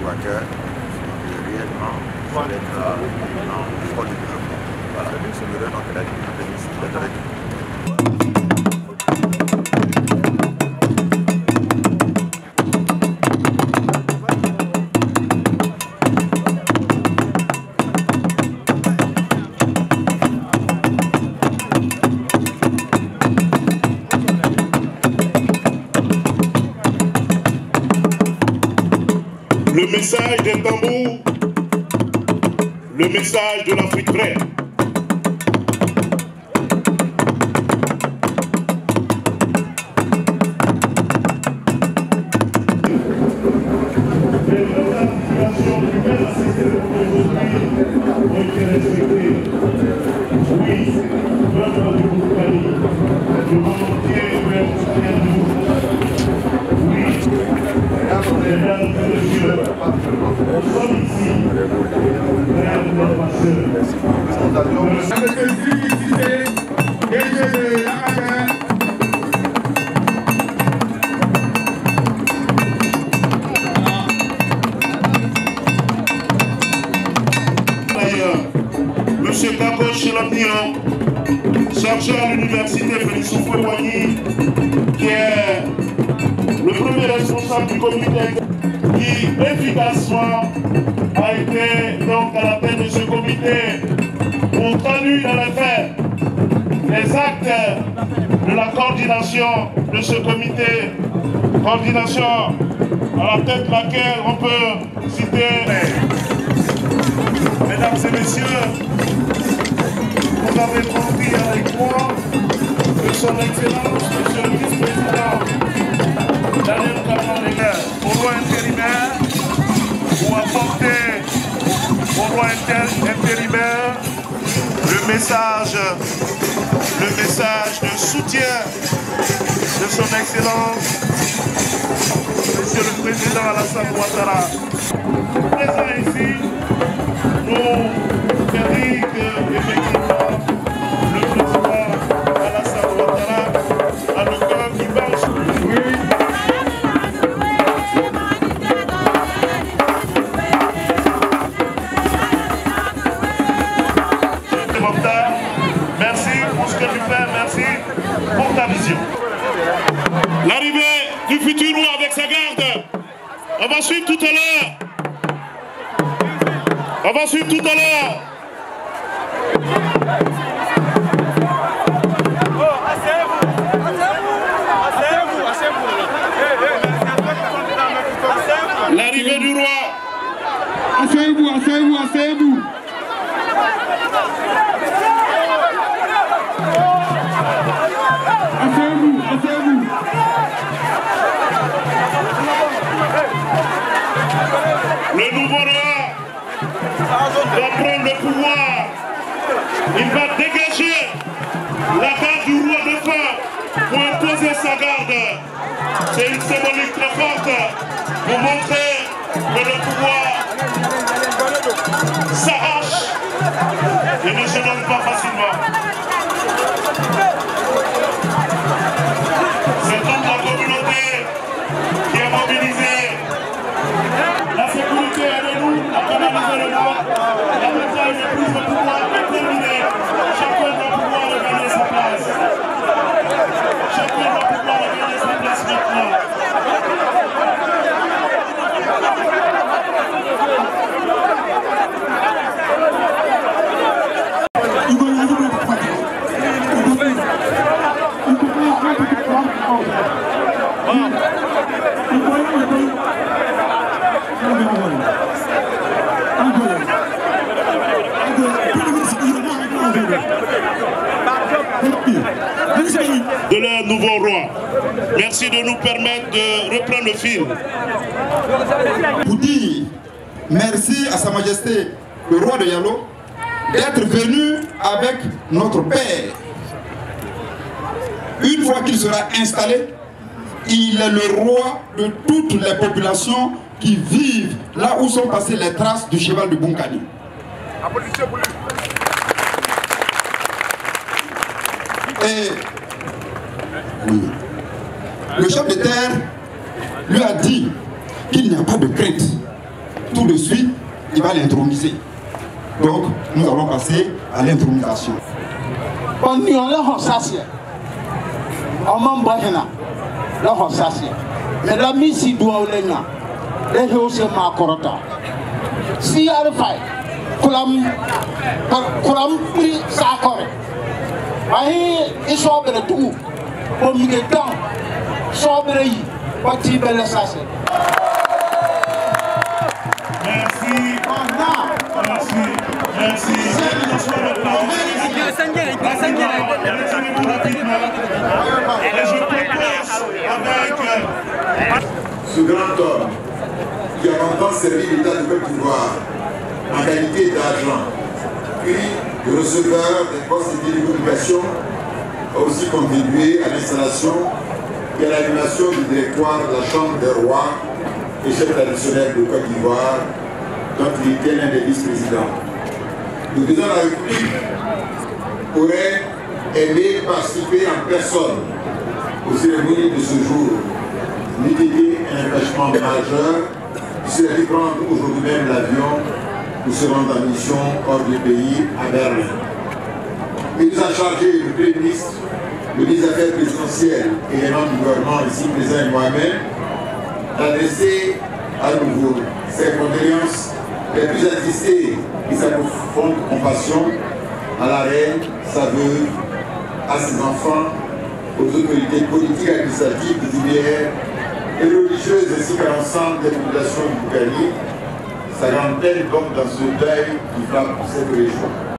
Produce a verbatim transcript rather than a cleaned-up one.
crois que réellement, il faut être en folie. Voilà, c'est le nom que la dignité. Le message des tambours, le message de l'Afrique vraie. Monsieur Kako Chelomnion, chercheur à l'université Félix Houphouët-Boigny, qui est le premier responsable du comité qui efficacement a été donc à la tête de ce comité pour traduire dans les faits les actes de la coordination de ce comité, coordination à la tête de laquelle on peut citer, mesdames et messieurs, vous avez compris avec moi que son Excellence, Monsieur le Vice-président Daniel Kamara, au roi intérimaire, pour apporter au roi intérimaire le message, le message de soutien de son Excellence, Monsieur le Président Alassane Ouattara. Présent ici, nous dire que effectivement le président Alassane Ouattara a le cœur qui marche. Oui. Merci pour ce que tu fais, merci pour ta vision. L'arrivée du futur roi avec sa garde, on va suivre tout à l'heure. On va suivre tout à l'heure. L'arrivée du roi. Asseyez-vous, asseyez-vous, asseyez-vous. Asseyez-vous, asseyez-vous. Le nouveau roi va prendre le pouvoir. Il va dégager la garde du roi de feu pour imposer sa garde. C'est une symbolique très forte pour montrer que le pouvoir s'arrache et ne se donne pas facilement. C'est toute la communauté qui est mobilisée. La sécurité est de nous à canaliser le monde. La bataille de prise de pouvoir est terminée. Chacun doit pouvoir regagner sa place. Chacun doit pouvoir regagner sa place maintenant. De leur nouveau roi. Merci de nous permettre de reprendre le fil. Pour dire merci à Sa Majesté le roi de Yalo d'être venu avec notre père. Une fois qu'il sera installé, il est le roi de toutes les populations qui vivent là où sont passées les traces du cheval de Bunkani. Et oui, le chef de terre lui a dit qu'il n'y a pas de crainte. tout de suite, il va l'introniser. Donc, nous allons passer à l'intronisation. On y a le Honsassia. On m'en bahena. Le Honsassia. Mais la mise doit aller là. Les choses ma corota. Si à le fait, Kulam, Kulam, ça correct. Aïe, ils sont belle tout. Au milieu de temps, sobre y, parti belle sasse. Merci. Merci. Merci. Et je propose avec ce grand homme qui a longtemps servi l'État de Côte d'Ivoire en qualité d'agent, puis de receveur des postes de télécommunication, a aussi contribué à l'installation et à l'animation du directoire de la Chambre des rois et chef traditionnel de Côte d'Ivoire, dont il était l'un des vice-présidents. Le président de la République aurait aimé participer en personne aux cérémonies de ce jour. N'eût été un empêchement majeur, puisqu'il a dû prendre aujourd'hui même l'avion pour se rendre en mission hors du pays à Berlin. Il nous a chargé, le Premier ministre, le ministre des Affaires présidentielles et les membres du gouvernement, ici présents et moi-même, d'adresser à nouveau ses condoléances les plus attristées et sa profonde compassion à la reine, sa veuve, à ses enfants, aux autorités politiques, administratives, coutumières et religieuses, ainsi qu'à l'ensemble des populations du Bougani. Sa grande peine donc dans ce deuil qui frappe cette région.